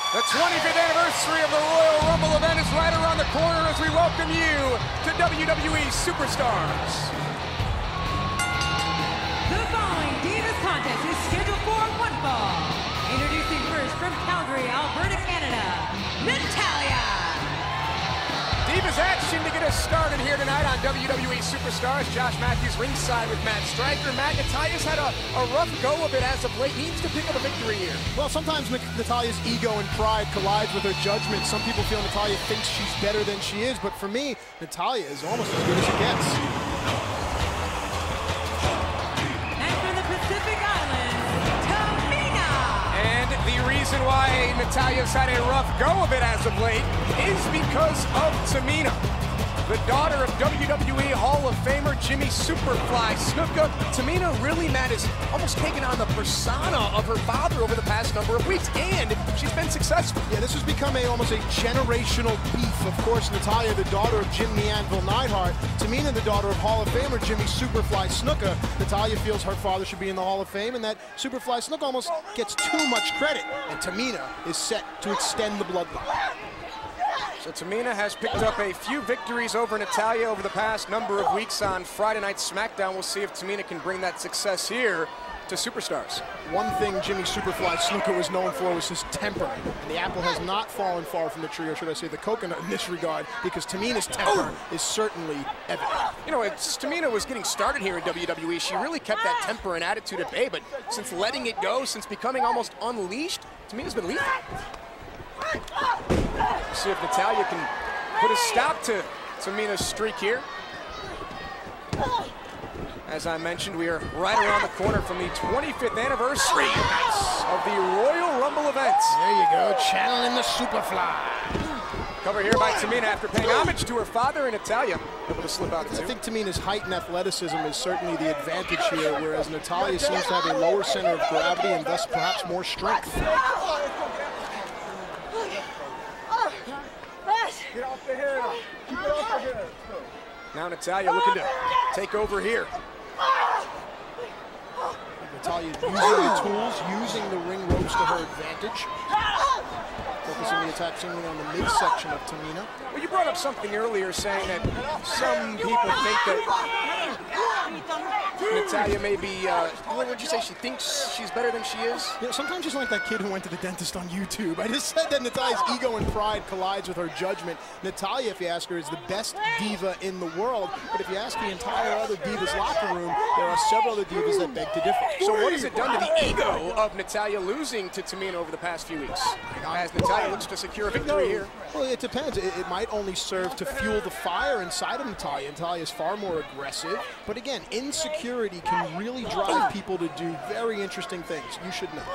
The 25th anniversary of the Royal Rumble event is right around the corner as we welcome you to WWE Superstars. The following Divas contest is scheduled for one fall. Introducing first from Calgary, Alberta, Canada, Natalya. Divas action to get us started here tonight on WWE Superstars. Josh Matthews ringside with Matt Stryker. Matt, Natalya's had a rough go of it as of late. Needs to pick up a victory here. Well, sometimes Natalya's ego and pride collides with her judgment. Some people feel Natalya thinks she's better than she is, but for me, Natalya is almost as good as it gets. And from the Pacific Islands, Tamina. And the reason why Natalya's had a rough go of it as of late is because of Tamina, the daughter of WWE Hall of Famer Jimmy Superfly Snuka. Tamina really, Matt, is almost taken on the persona of her father over the past number of weeks, and she's been successful. Yeah, this has become almost a generational beef. Of course, Natalya, the daughter of Jim the Anvil Neidhart. Tamina, the daughter of Hall of Famer Jimmy Superfly Snuka. Natalya feels her father should be in the Hall of Fame, and that Superfly Snuka almost gets too much credit. And Tamina is set to extend the bloodline. So Tamina has picked up a few victories over Natalya over the past number of weeks on Friday Night SmackDown. We'll see if Tamina can bring that success here to Superstars. One thing Jimmy Superfly Snuka was known for was his temper. And the apple has not fallen far from the tree, or should I say the coconut in this regard, because Tamina's temper is certainly evident. You know, since Tamina was getting started here in WWE, she really kept that temper and attitude at bay, but since letting it go, since becoming almost unleashed, Tamina's been lethal. See if Natalya can put a stop to Tamina's streak here. As I mentioned, we are right around the corner from the 25th anniversary of the Royal Rumble event. There you go, channeling the Superfly. Cover here by Tamina after paying homage to her father and Natalya. Able to slip out the two. I think Tamina's height and athleticism is certainly the advantage here, whereas Natalya seems to have a lower center of gravity and thus perhaps more strength. Get off the head. Get off the head. Now Natalya looking to take over here. Natalya using the tools, using the ring ropes to her advantage. Focusing the attack seemingly on the midsection of Tamina. Well, you brought up something earlier saying that some people think that Natalya may be, what would you say, she thinks she's better than she is? You know, sometimes she's like that kid who went to the dentist on YouTube. I just said that Natalya's ego and pride collides with her judgment. Natalya, if you ask her, is the best diva in the world. But if you ask the entire other divas locker room, there are several other divas that beg to differ. So what has it done to the ego of Natalya losing to Tamina over the past few weeks? As Natalya looks to secure a victory here. Well, it depends. It might only serve to fuel the fire inside of Natalya. Natalya is far more aggressive. But again, insecurity can really drive people to do very interesting things. You should know.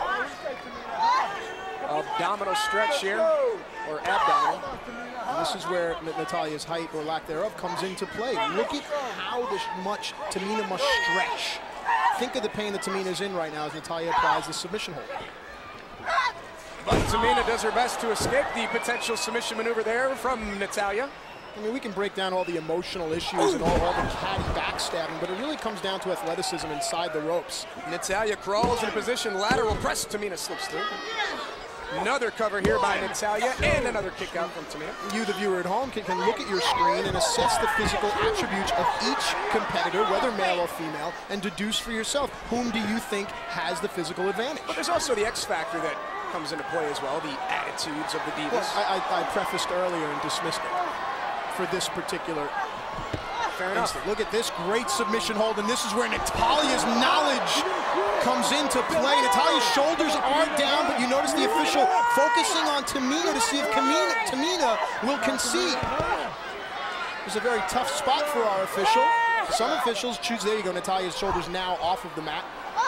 Abdominal stretch here, or abdominal. And this is where Natalya's height or lack thereof comes into play. Look at how much Tamina must stretch. Think of the pain that Tamina's in right now as Natalya applies the submission hold. But Tamina does her best to escape the potential submission maneuver there from Natalya. I mean, we can break down all the emotional issues and all the catty backstabbing, but it really comes down to athleticism inside the ropes. Natalya crawls in a position, lateral press, Tamina slips through. Another cover here by Natalya, and another kick out from Tamina. You, the viewer at home, can look at your screen and assess the physical attributes of each competitor, whether male or female, and deduce for yourself whom do you think has the physical advantage. But there's also the X factor that comes into play as well, the attitudes of the divas. Well, I prefaced earlier and dismissed it for this particular instant. Look at this great submission hold, and this is where Natalya's knowledge comes into play. Natalya's shoulders are down, but you notice the official focusing on Tamina to see if Tamina will concede. It's a very tough spot for our official. Some officials choose, there you go, Natalya's shoulders now off of the mat.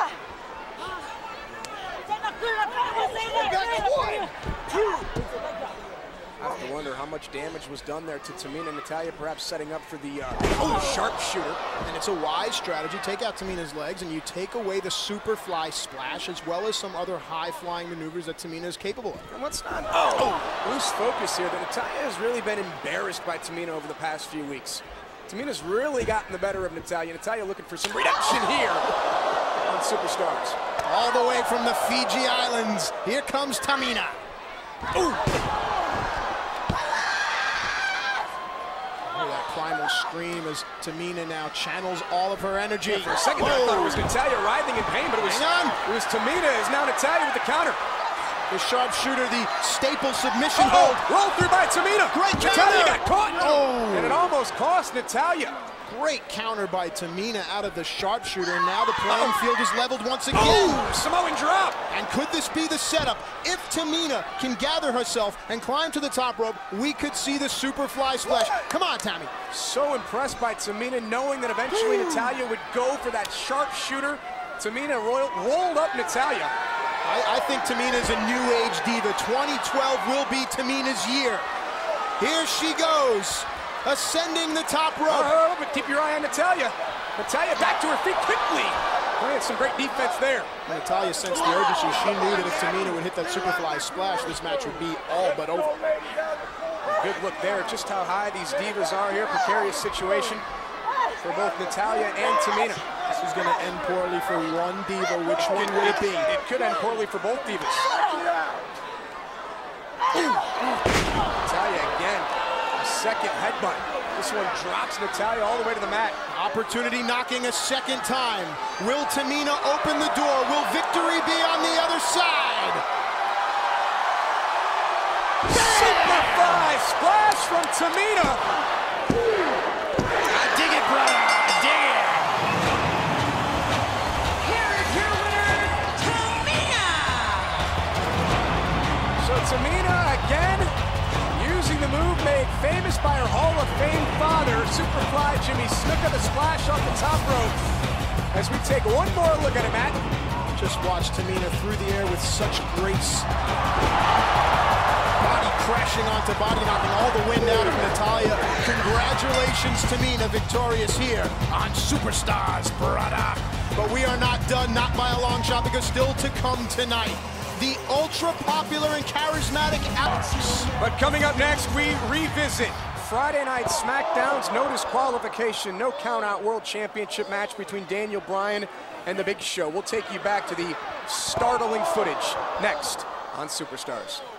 I have to wonder how much damage was done there to Tamina. Natalya perhaps setting up for the sharpshooter. And it's a wise strategy. Take out Tamina's legs and you take away the Superfly splash as well as some other high-flying maneuvers that Tamina is capable of. And let's not lose focus here that Natalya has really been embarrassed by Tamina over the past few weeks. Tamina's really gotten the better of Natalya. Natalya looking for some redemption here on Superstars. All the way from the Fiji Islands, here comes Tamina. Ooh. Hear that primal scream as Tamina now channels all of her energy. Yeah, for a second I thought it was Natalya writhing in pain, but it was Tamina. Is now Natalya with the counter. The sharpshooter, the staple submission hold. Rolled through by Tamina. Great counter. Natalya got caught. Oh. And it almost cost Natalya. Great counter by Tamina out of the sharpshooter. And now the playing field is leveled once again. Oh, Samoan drop. And could this be the setup? If Tamina can gather herself and climb to the top rope, we could see the Superfly splash. Come on, Tammy. So impressed by Tamina, knowing that eventually Natalya would go for that sharpshooter. Tamina rolled up Natalya. I think Tamina's a new age diva. 2012 will be Tamina's year. Here she goes, ascending the top rope. But keep your eye on Natalya. Natalya back to her feet quickly. Playing some great defense there. Natalya sensed the urgency. She knew that if Tamina would hit that Superfly splash, this match would be all but over. Good look there, just how high these divas are here. Precarious situation for both Natalya and Tamina. This is going to end poorly for one diva. Which one would it be? It could end poorly for both divas. Natalya again, a second headbutt. This one drops Natalya all the way to the mat. Opportunity knocking a second time. Will Tamina open the door? Will victory be on the other side? Superfly splash from Tamina. I dig it, brother. I dig it. Here is your winner, Tamina. So Tamina again using the move made famous by her Hall of Fame father, Superfly Jimmy Snuka, the splash off the top rope. As we take one more look at it, Matt. Just watch Tamina through the air with such grace. Body crashing onto body, knocking all the wind out of Natalya. Congratulations, Tamina, victorious here on Superstars, brother. But we are not done, not by a long shot, because still to come tonight, the ultra-popular and charismatic Alex. But coming up next, we revisit Friday Night SmackDown's no disqualification, no count-out World Championship match between Daniel Bryan and The Big Show. We'll take you back to the startling footage next on Superstars.